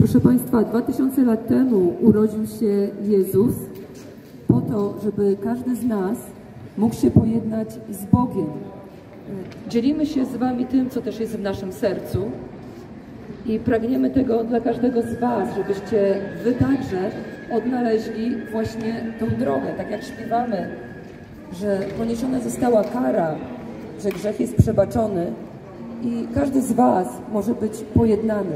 Proszę Państwa, 2000 lat temu urodził się Jezus po to, żeby każdy z nas mógł się pojednać z Bogiem. Dzielimy się z Wami tym, co też jest w naszym sercu i pragniemy tego dla każdego z Was, żebyście Wy także odnaleźli właśnie tą drogę, tak jak śpiewamy, że poniesiona została kara, że grzech jest przebaczony i każdy z Was może być pojednany.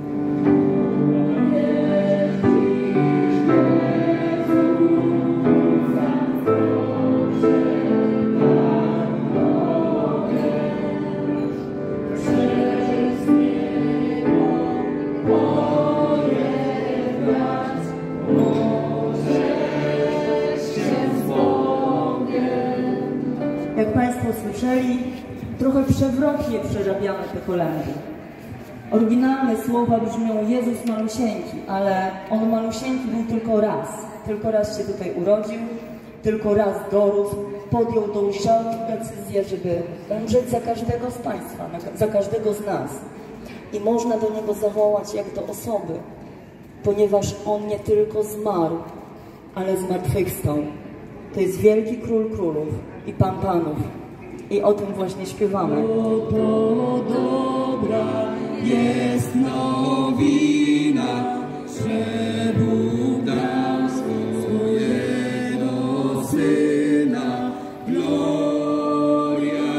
Jak Państwo słyszeli, trochę przewrotnie przerabiamy te kolędy. Oryginalne słowa brzmią Jezus malusieńki, ale On malusieńki był tylko raz. Tylko raz się tutaj urodził, tylko raz dorósł, podjął tą szalną decyzję, żeby umrzeć za każdego z Państwa, za każdego z nas. I można do Niego zawołać jak do osoby, ponieważ On nie tylko zmarł, ale zmartwychwstał. To jest wielki Król Królów i Pan Panów. I o tym właśnie śpiewamy. To dobra jest nowina, że Bóg dał swojego Syna. Gloria,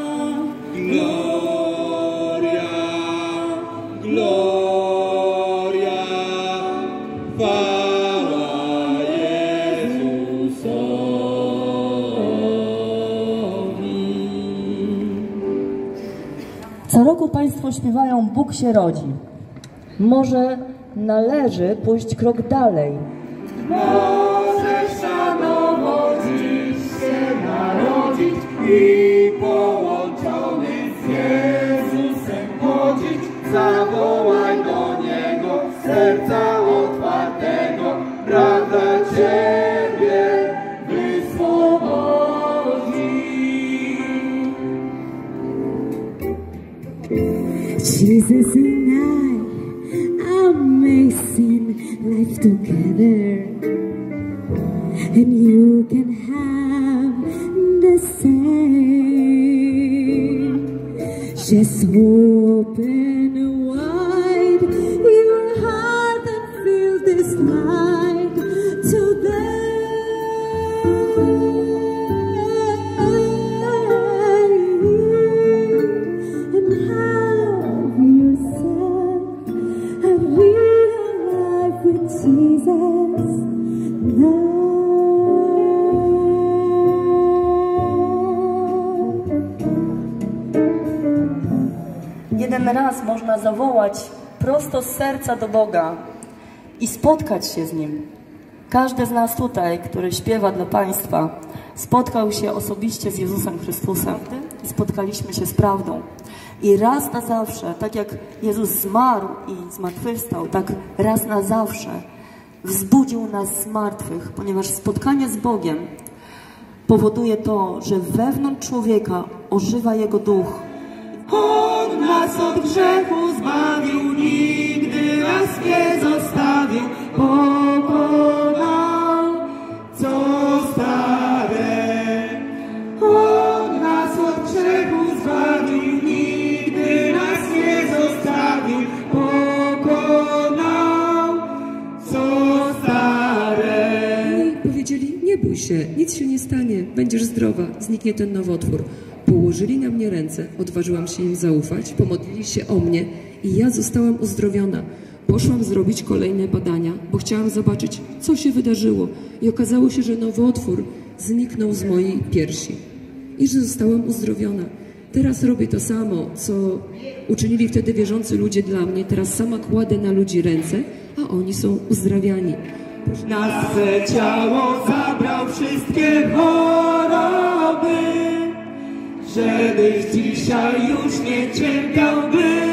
gloria, gloria, chwała Jezusowi. Co roku Państwo śpiewają Bóg się rodzi. Może należy pójść krok dalej. Możesz na nowo dziś się narodzić i połączony z Jezusem chodzić. Zawołaj do Niego serca otwartego, prawda Ciebie wyswobodzi. Jesus and I are amazing life together, and you can have the same. Just open wide your heart and feel this light Jeden raz można zawołać prosto z serca do Boga i spotkać się z Nim. Każdy z nas tutaj, który śpiewa dla Państwa, spotkał się osobiście z Jezusem Chrystusem i spotkaliśmy się z prawdą. I raz na zawsze, tak jak Jezus zmarł i zmartwychwstał, tak raz na zawsze wzbudził nas z martwych, ponieważ spotkanie z Bogiem powoduje to, że wewnątrz człowieka ożywa Jego duch. On nas od grzechu zbawił, nigdy nas nie zostawił, pokonał co stare. On nas od grzechu zbawił, nigdy nas nie zostawił, pokonał co stare. I powiedzieli, nie bój się, nic się nie stanie, będziesz zdrowa, zniknie ten nowotwór. Położyli na mnie ręce, odważyłam się im zaufać, pomodlili się o mnie i ja zostałam uzdrowiona. Poszłam zrobić kolejne badania, bo chciałam zobaczyć, co się wydarzyło. I okazało się, że nowotwór zniknął z mojej piersi i że zostałam uzdrowiona. Teraz robię to samo, co uczynili wtedy wierzący ludzie dla mnie. Teraz sama kładę na ludzi ręce, a oni są uzdrawiani. Na swe ciało zabrał wszystkie choroby, żebyś dzisiaj już nie cierpiał, by